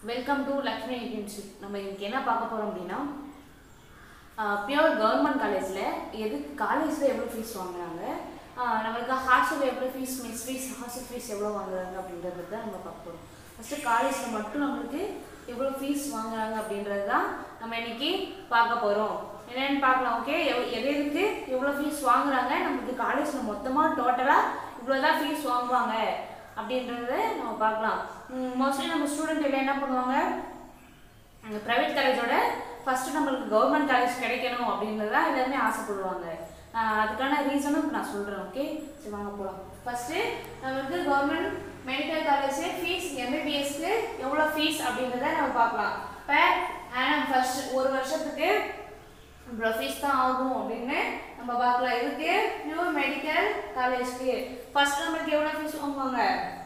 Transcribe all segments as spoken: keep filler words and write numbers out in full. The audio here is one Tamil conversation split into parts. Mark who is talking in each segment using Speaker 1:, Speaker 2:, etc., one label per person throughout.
Speaker 1: Welcome to Lakshmi institute. நம்ம இன்னைக்கு என்ன பார்க்க போறோம் அப்படின்னா பியூர் கவர்மெண்ட் காலேஜ்ல எது காலேஜ்ல எவ்வளவு ஃபீஸ் வாங்குறாங்க, நமக்கு ஹாஸ்டல்ல எவ்வளவு fees, mess fees, hostel fees எவ்வளவு வாங்குறாங்க அப்படின்றத தான் நம்ம பார்க்க போறோம். ஃபர்ஸ்ட் காலேஜ்ல மட்டும் நமக்கு எவ்வளவு ஃபீஸ் வாங்குறாங்க அப்படின்றது தான் நம்ம இன்னைக்கு பார்க்க போறோம். என்னன்னு பார்க்கலாம். ஓகே, எது எதுக்கு எவ்வளவு ஃபீஸ் வாங்குறாங்க, நமக்கு காலேஜ்ல மொத்தமா டோட்டலா இவ்வளவுதான் ஃபீஸ் வாங்குவாங்க அப்படின்றத நம்ம பார்க்கலாம். மோஸ்ட்லி நம்ம ஸ்டூடெண்ட் எல்லாம் என்ன பண்ணுவாங்க, ப்ரைவேட் காலேஜோட ஃபர்ஸ்ட் நம்மளுக்கு கவர்மெண்ட் காலேஜ் கிடைக்கணும் அப்படின்றத எல்லாருமே ஆசைப்படுவாங்க. அதுக்கான ரீசனும் நான் சொல்கிறேன். ஓகே, சரி வாங்க போகலாம். ஃபர்ஸ்ட்டு நம்மளுக்கு கவர்மெண்ட் மெடிக்கல் காலேஜ் ஃபீஸ் எம்பிபிஎஸ்க்கு எவ்வளோ ஃபீஸ் அப்படின்றத நம்ம பார்க்கலாம். இப்போ ஆனால் ஃபர்ஸ்ட் ஒரு வருஷத்துக்கு இவ்வளோ ஃபீஸ் தான் ஆகும் அப்படின்னு நம்ம பார்க்கலாம். இதுக்கு பியூர் மெடிக்கல் காலேஜ்க்கு ஃபர்ஸ்ட் நம்மளுக்கு எவ்வளோ ஃபீஸ் வாங்குவாங்க,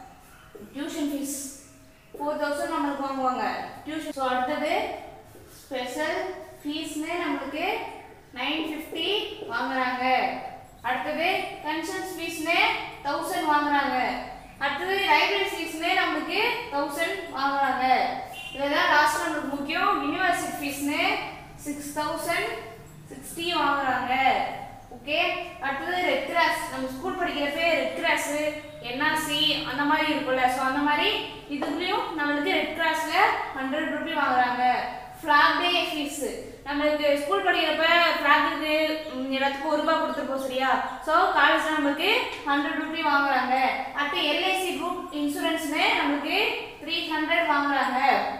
Speaker 1: டியூஷன் ஃபீஸ் ஃபோர் தௌசண்ட் நம்மளுக்கு வாங்குவாங்க டியூஷன். ஸோ அடுத்தது ஸ்பெஷல் ஃபீஸ்னு நம்மளுக்கு நைன் ஃபிஃப்டி வாங்குறாங்க. அடுத்தது கன்சல்ட் ஃபீஸ்னு தௌசண்ட் வாங்குறாங்க. அடுத்தது லைப்ரரி ஃபீஸ்னு நம்மளுக்கு தௌசண்ட் வாங்குறாங்க. இதுதான் லாஸ்ட் நம்மளுக்கு முக்கியம். யூனிவர்சிட்டி ஃபீஸ்னு சிக்ஸ் தௌசண்ட் சிக்ஸ்டி வாங்குறாங்க. ஓகே, அடுத்தது ரெட் கிராஸ், நம்ம ஸ்கூல் படிக்கிறப்ப ரெட் கிராஸ், என்ஆர்சி அந்த மாதிரி இருக்கும்ல, ஸோ அந்த மாதிரி இதுக்குள்ளேயும் நம்மளுக்கு ரெட் கிராஸ்ல ஹண்ட்ரட் ருபி வாங்குறாங்க. ஃபிளாக் டே ஃபீஸ், நம்மளுக்கு ஸ்கூல் படிக்கிறப்ப ஃபிளாக்கு எல்லாத்துக்கும் ஒரு ரூபாய் கொடுத்துருப்போம் சரியா. ஸோ காலேஜ்ல நம்மளுக்கு ஹண்ட்ரட் ருபி வாங்குறாங்க. அடுத்து எல்ஐசி குரூப் இன்சூரன்ஸ்னு நம்மளுக்கு த்ரீ ஹண்ட்ரட் வாங்குறாங்க.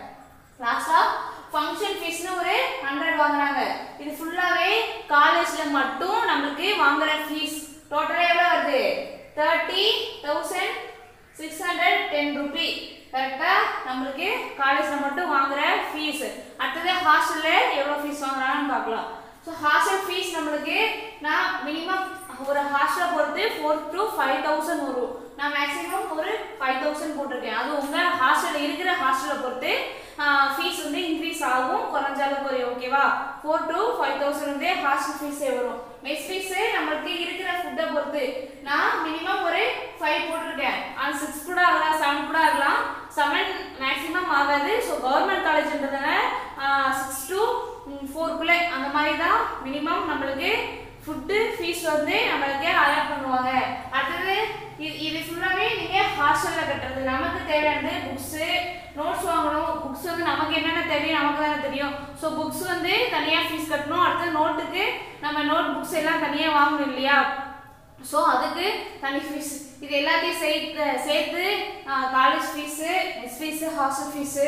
Speaker 1: லாஸ்டா ஃபங்க்ஷன் ஃபீஸ்னு ஒரு ஹண்ட்ரட் வாங்குறாங்க. இது ஃபுல்லாவே காலேஜ்ல மட்டும் நம்மளுக்கு வாங்குற ஃபீஸ் டோட்டலா எவ்வளவு வருது, thirty thousand six hundred ten rupee. கரெக்டா நம்மளுக்கு காலேஜ்ல மட்டும் வாங்குற ஃபீஸ். அடுத்தது ஹாஸ்டல்ல எவ்வளவு ஃபீஸ் வாங்குறாங்கன்னு பார்க்கலாம். ஸோ ஹாஸ்டல் ஃபீஸ் நம்மளுக்கு நான் மினிமம் ஒரு ஹாஸ்டலை பொறுத்து ஃபோர் டு ஃபைவ் தௌசண்ட் வரும். நான் மேக்ஸிமம் ஒரு ஃபைவ் தௌசண்ட் போட்டிருக்கேன். அது உங்க ஹாஸ்டல் இருக்கிற ஹாஸ்டலை பொறுத்து ஃபீஸ் வந்து இன்க்ரீஸ் ஆகும், குறைஞ்சாலும் குறையும். ஓகேவா, ஃபோர் டு ஃபைவ் தௌசண்ட் வந்து ஹாஸ்டல் ஃபீஸே வரும். மெஸ் ஃபீஸ் நம்மளுக்கு இருக்கிற ஃபுட்டை பொறுத்து நான் மினிமம் ஒரு ஃபைவ் போட்டிருக்கேன். அது சிக்ஸ் கூட ஆகலாம், செவன் கூட ஆகலாம், செவன் மேக்ஸிமம் ஆகாது. ஸோ கவர்மெண்ட் காலேஜ்ன்றதுனால சிக்ஸ் டு ஃபோருக்குள்ளே அந்த மாதிரி தான் மினிமம் நம்மளுக்கு ஃபுட்டு ஃபீஸ் வந்து நம்மளுக்கு அலாட் பண்ணுவாங்க. அடுத்தது இது இது ஃபுல்லாகவே நீங்கள் ஹாஸ்டலில் கட்டுறது. நமக்கு தேவையானது புக்ஸு, நோட்ஸ் வாங்கணும். புக்ஸ் வந்து நமக்கு என்னென்ன தெரியும், நமக்கு தானே தெரியும். ஸோ புக்ஸ் வந்து தனியாக ஃபீஸ் கட்டணும். அடுத்தது நோட்டுக்கு நம்ம நோட் புக்ஸ் எல்லாம் தனியாக வாங்கணும் இல்லையா, ஸோ அதுக்கு தனி ஃபீஸ். இது எல்லாத்தையும் சேர்த்து சேர்த்து college fees, mess fees, hostel fees,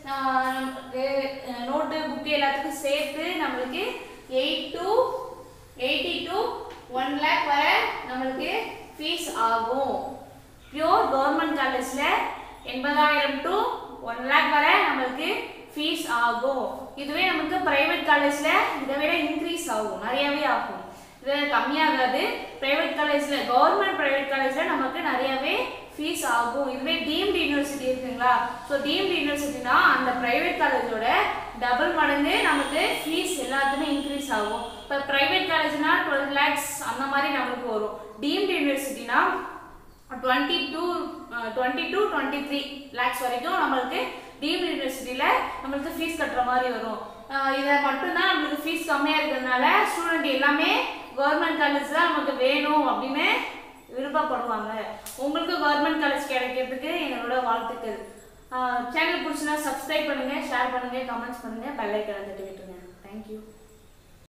Speaker 1: நமக்கு நோட்டு புக்கு எல்லாத்துக்கும் சேர்த்து நம்மளுக்கு eight to eighty to one lakh வரை நம்மளுக்கு ஃபீஸ் ஆகும். பியூர் கவர்மெண்ட் காலேஜில் எண்பதாயிரம் டு ஒன் லேக் வரை நம்மளுக்கு ஃபீஸ் ஆகும். இதுவே நமக்கு பிரைவேட் காலேஜில் இதை விட இன்க்ரீஸ் ஆகும், நிறையாவே ஆகும். இது கம்மியாகாது. பிரைவேட் காலேஜில், கவர்மெண்ட் பிரைவேட் காலேஜில் நமக்கு நிறையாவே ஃபீஸ் ஆகும். இதுவே டீம்டு யூனிவர்சிட்டி இருக்குங்களா, ஸோ டீம்டு யூனிவர்சிட்டினா அந்த பிரைவேட் காலேஜோட டபுள் மடங்கு நமக்கு ஃபீஸ் எல்லாத்துமே இன்க்ரீஸ் ஆகும். இப்போ பிரைவேட் காலேஜ்னா டுவெல் லேக்ஸ் அந்த மாதிரி நம்மளுக்கு வரும். டீம்டு யூனிவர்சிட்டினா twenty two twenty two twenty three lakhs வரைக்கும் நம்மளுக்கு டீம்டு யூனிவர்சிட்டியில் நம்மளுக்கு ஃபீஸ் கட்டுற மாதிரி வரும். இதை மட்டும்தான் நம்மளுக்கு ஃபீஸ் கம்மியாக இருக்கிறதுனால ஸ்டூடெண்ட் எல்லாமே கவர்மெண்ட் காலேஜ் தான் நமக்கு வேணும் அப்படின்னு விருப்பப்படுவாங்க. உங்களுக்கு கவர்மெண்ட் காலேஜ் கிடைக்கிறதுக்கு எங்களோட வாழ்த்துக்கள். சேனல் பிடிச்சினா சப்ஸ்கிரைப் பண்ணுங்கள், ஷேர் பண்ணுங்கள், கமெண்ட்ஸ் பண்ணுங்கள், பெல் ஐக்கானை தட்டி விட்டுருங்க. தேங்க்யூ.